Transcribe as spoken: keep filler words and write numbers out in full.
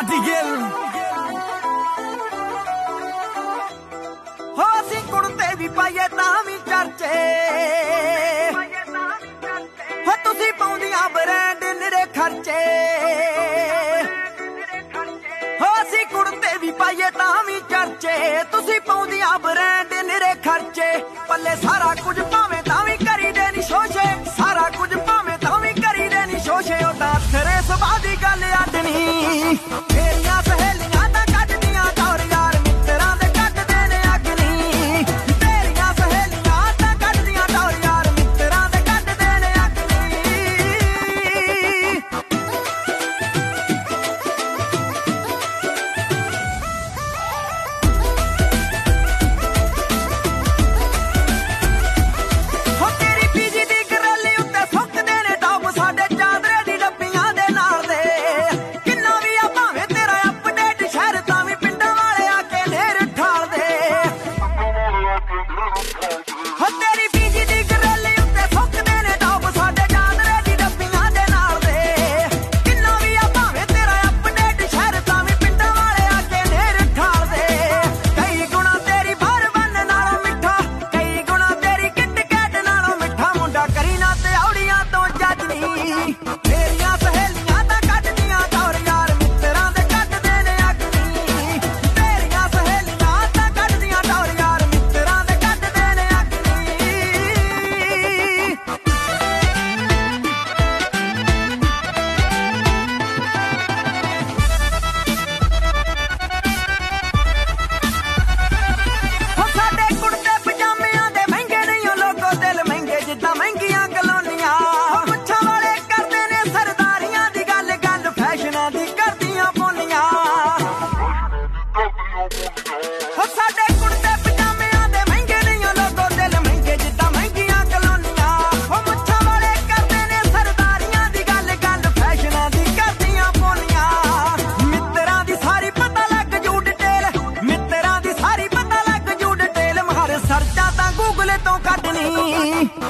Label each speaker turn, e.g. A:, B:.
A: ਲਾਡੀ ਗਿੱਲ ਹੋ ਅਸੀਂ ਕੁੜਤੇ ਵੀ ਪਾਈਏ ਤਾਂ ਵੀ ਚਰਚੇ ਹੋ ਤੁਸੀਂ ਪਾਉਂਦੀਆਂ ਬ੍ਰਾਂਡ ਨਿਰੇ ਖਰਚੇ ਹੋ ਅਸੀਂ ਕੁੜਤੇ ਵੀ ਪਾਈਏ ਤਾਂ ਵੀ ਚਰਚੇ ਤੁਸੀਂ ਪਾਉਂਦੀਆਂ ਬ੍ਰਾਂਡ ਨਿਰੇ ਖਰਚੇ ਪੱਲੇ ਸਾਰਾ ਕੁਝ ਭਾਵੇਂ ਤਾਂ ਵੀ ਕਰੀਦੇ ਨੀ ਸ਼ੋਸ਼ੇ ਸਾਰਾ ਕੁਝ ਭਾਵੇਂ ਤਾਂ ਵੀ ਕਰੀਦੇ ਨੀ ਸ਼ੋਸ਼ੇ ਉਹਦਾ ਤੇਰੇ ਸੁਭਾਅ ਦੀ ਗੱਲ ਆਡਣੀ ਤੇਰੀਆਂ ਸਹੇਲੀਆਂ ਤਾਂ ਕੱਢਦੀਆਂ ਦੌਰ ਯਾਰ ਮਿੱਤਰਾਂ ਦੇ ਕੱਢਦੇ ਨੇ ਅਗਨੀ ਤੇਰੀਆਂ ਸਹੇਲੀਆਂ ਤਾਂ ਕੱਢਦੀਆਂ ਦੌਰ ਯਾਰ ਮਿੱਤਰਾਂ ਦੇ ਕੱਢਦੇ ਨੇ ਅਗਨੀ ਹੋ ਤੇਰੀ ਪੀਜੀ ਦੀ ਗਰਲੀ ਉੱਤੇ ਸੁੱਕਦੇ ਨੇ ਟੌਪ ਸਾਡੇ ਚਾਦਰੇ ਦੀ ਡੱਬੀਆਂ ਦੇ ਨਾਲ ਦੇ ਕਿੰਨਾ ਵੀ ਆ ਭਾਵੇਂ ਤੇਰਾ ਅਪਡੇਟ ਸ਼ਹਿਰ ਤਾਂ ਵੀ ਪਿੰਡਾਂ ਵਾਲੇ ਆ ਕੇ ਨੇਰ ਠਾਲਦੇ ਹੋ ਤੇਰੀ ਪੀਜੀ ਦੀ ਗਰਲੀ ਉੱਤੇ ਸੁੱਕਦੇ ਨੇ ਟੌਪ ਸਾਡੇ ਚਾਦਰੇ ਦੀ ਡੱਬੀਆਂ ਦੇ ਨਾਲ ਦੇ ਕਿੰਨਾ ਵੀ ਆ ਭਾਵੇਂ ਤੇਰਾ ਅਪਡੇਟ ਸ਼ਹਿਰ ਤਾਂ ਵੀ ਪਿੰਡਾਂ ਵਾਲੇ ਆ ਕੇ ਨੇਰ ਠਾਲਦੇ ਕਈ ਗੁਣਾ ਤੇਰੀ ਬਾਹਰ ਬੰਨ ਨਾਲੋਂ ਮਿੱਠਾ ਕਈ ਗੁਣਾ ਤੇਰੀ ਕਿੱਟ ਕੈਟ ਨਾਲੋਂ ਮਿੱਠਾ ਮੁੰਡਾ ਕਰੀ ਨਾ ਤੇ ਔੜੀਆਂ ਤੋਂ ਜੱਜ ਨੀ ਤੇਰੀਆਂ ਸਹੇਲੀਆਂ ਤਾਂ ਕੱਢਦੀਆਂ ਦੌਰ ਯਾਰ ਮਿੱਤਰਾਂ ਦੇ ਕੱਢਦੇ ਨੇ ਅਗਨੀ ਤੇਰੀਆਂ ਸਹੇਲੀਆਂ ਤਾਂ ਕੱਢਦੀਆਂ ਦੌਰ ਯਾਰ ਮਿੱਤਰਾਂ ਦੇ ਕੱਢਦੇ ਨੇ ਅਗਨੀ ਹੋ ਸਾਡੇ ਕੁੜਤੇ ਪਜਾਮਿਆਂ ਦੇ ਮਹਿੰਗੇ ਨਹੀਂ ਓ ਲੋਕੋ ਦਿਲ ਮਹਿੰਗੇ ਜਿੱਦਾਂ ਮਹਿੰਗੀਆਂ ਕਲੋਨੀਆਂ ਹੋ ਮੁੱਛਾਂ ਵਾਲੇ ਕਰਦੇ ਨੇ ਸਰਦਾਰੀਆਂ ਦੀ ਗੱਲ ਗੱਲ ਫੈਸ਼ਨਾਂ ਦੀ ਕਰਦੀਆਂ ਪੋਨੀਆਂ ਹੋ ਸਾਡੇ ਕੁੜਤੇ ਪਜਾਮਿਆਂ ਦੇ ਮਹਿੰਗੇ ਨਹੀਂ ਓ ਲੋਕੋ ਦਿਲ ਮਹਿੰਗੇ ਜਿੱਦਾਂ ਮਹਿੰਗੀਆਂ ਕਲੋਨੀਆਂ ਹੋ ਮੁੱਛਾਂ ਵਾਲੇ ਕਰਦੇ ਨੇ ਸਰਦਾਰੀਆਂ ਦੀ ਗੱਲ ਗੱਲ ਫੈਸ਼ਨਾਂ ਦੀ ਕਰਦੀਆਂ ਪੋਨੀਆਂ ਮਿੱਤਰਾਂ ਦੀ ਸਾਰੀ ਪਤਾ ਲੱਗ ਜੂ ਡਿਟੇਲ ਮਿੱਤਰਾਂ ਦੀ ਸਾਰੀ ਪਤਾ ਲੱਗ ਜੂ ਡਿਟੇਲ ਮਾਰ ਸਰਚਾਂ ਤਾਂ ਗੂਗਲ ਤੋਂ ਕੱਢਣੀ